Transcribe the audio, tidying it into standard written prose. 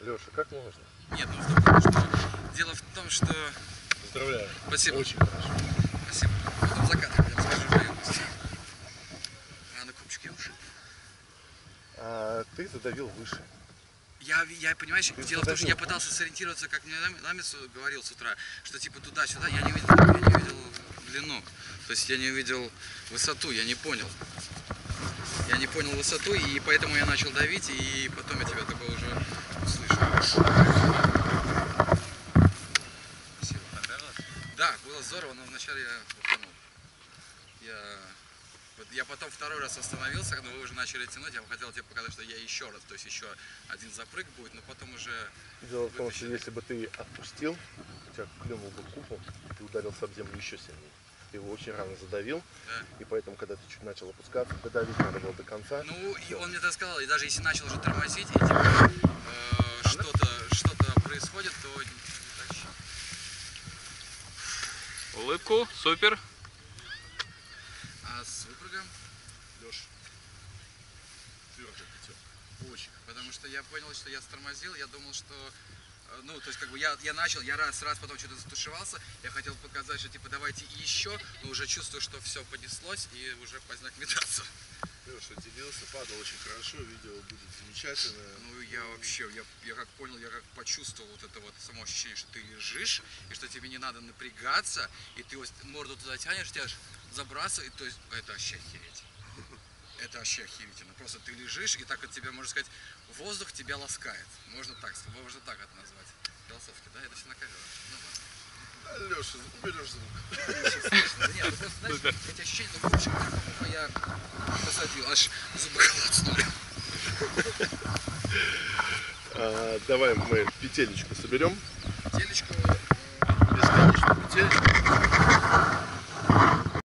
Леша, как можно? Нет, ну потому что дело в том, что... Поздравляю. Спасибо. Очень хорошо. Спасибо. Потом закатывай, я расскажу наивность. А на копчик я ушиб. А ты задавил выше. Я понимаешь, Ты дело в том, что я задавил пытался сориентироваться, как мне Намец говорил с утра, что типа туда-сюда, я не увидел длину. То есть я не увидел высоту, я не понял. Я не понял высоту, и поэтому я начал давить, и потом я тебя такое уже услышал. Спасибо. Понравилось? Да, было здорово, но вначале я утонул. Я потом второй раз остановился, когда вы уже начали тянуть, я хотел тебе показать, что я еще раз, то есть еще один запрыг будет, но потом уже... Дело в том, что если бы ты отпустил, у тебя клюнул бы купол, ты ударился об землю еще сильнее. Ты его очень рано задавил, Да. и поэтому, когда ты чуть начал опускаться, додавить надо было до конца. Ну, и он мне так сказал, и даже если начал уже тормозить, и типа что-то происходит, то не тащи. Улыбку, супер. А с выпрыгом Леш, твердый пятёк. очень. Потому что я понял, что я стормозил, я думал, что... Ну, то есть, как бы я начал, я раз, потом что-то затушевался, я хотел показать, что типа давайте еще, но уже чувствую, что все понеслось и уже поздняк метаться. Леша делился, падал очень хорошо, видео будет замечательное. Ну, я вообще, я как понял, я как почувствовал вот это вот само ощущение, что ты лежишь, и что тебе не надо напрягаться, и ты вот морду туда тянешь, тебя забрасывает, то есть, это вообще охереть. Это вообще охерительно. Просто ты лежишь, и так от тебя, можно сказать, воздух тебя ласкает. Можно так это назвать. Философски, да? Это все на камеру. Ну ладно. Леша, уберешь звук. Нет, ну просто, знаешь, эти ощущения, ну, в общем, я посадил, аж зубы холодные. Давай мы петелечку соберем. Телечку. Бесконечную петелечку.